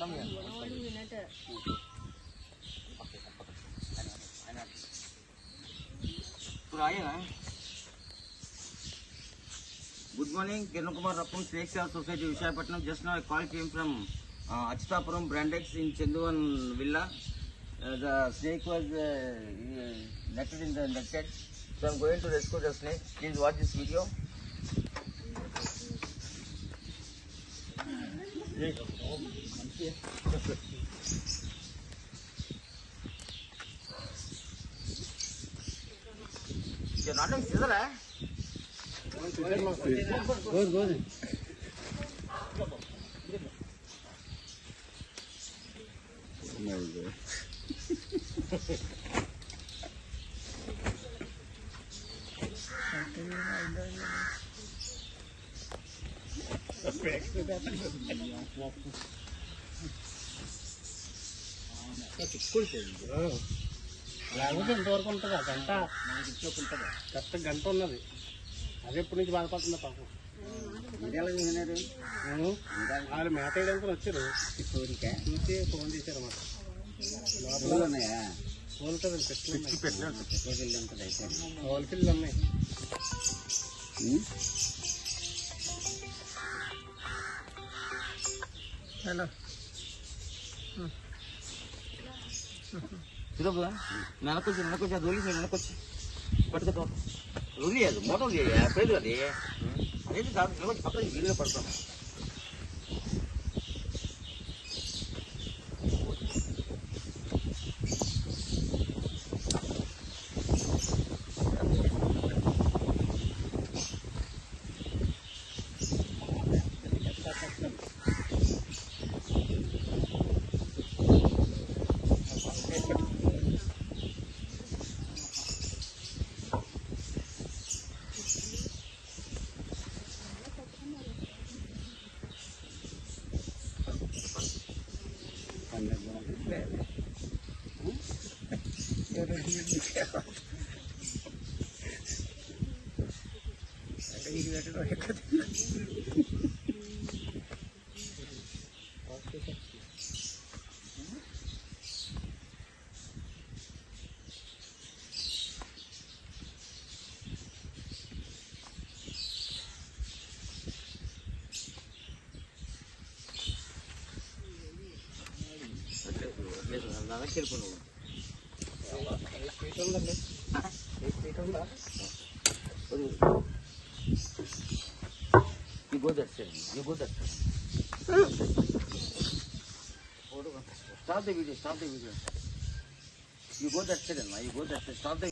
Come here. Good morning, Kiran Kumar Rappam, Snake Sale Society, Visakhapatnam. Just now a call came from Achutapuram Brandex in Chenduvan Villa. The snake was netted in the net shed. So I am going to rescue the snake. Please watch this video. You're not doing scissor, eh? Go. లేకపోతే ఇంతవరకు ఉంటుందా గంట correct గంట ఉన్నది అది ఎప్పటి నుంచి బాధపడుతుందా పాపం వాళ్ళు మేత వేయడానికి వచ్చారు చూసి ఫోన్ చేశారు అన్నమాట కోలుతుంది కోలు పిల్లలు ఉన్నాయి హలో నెలకొచ్చి అది వదిలి నెలకొచ్చి పట్టుకో వదిలేదు మోటార్ పేరు అది అదేంటి దాని నిలబడి పక్కన వీడియో పడతాం You go that side. Stop the video. You go that side, Stop the